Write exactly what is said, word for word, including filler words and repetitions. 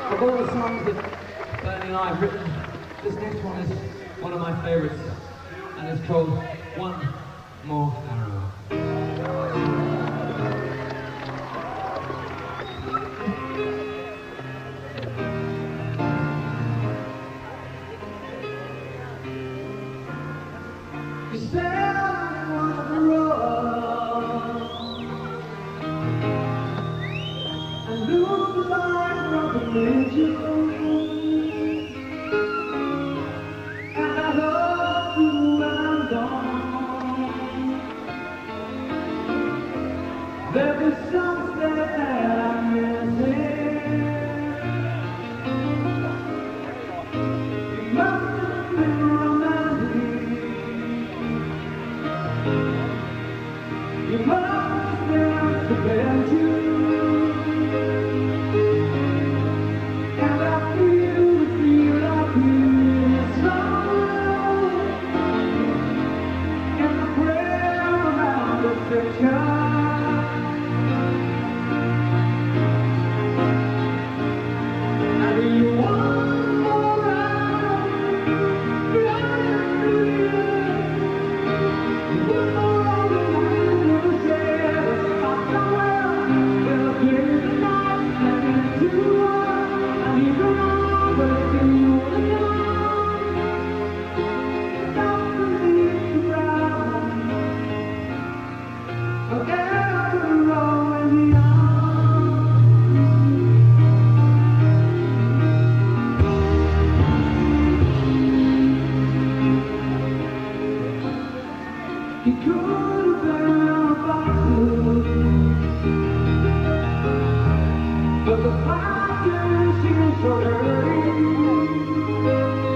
Of all the songs that Bernie and I have written, this next one is one of my favourites, and it's called One More Arrow. You said I want to run and lose the light of the religion. There is something I'm missing. You must have been romantic. You must have been to Belgium. And I feel the feel of you somewhere. And the prayer around the picture. You could have been a bottle, but the fire seems so dirty.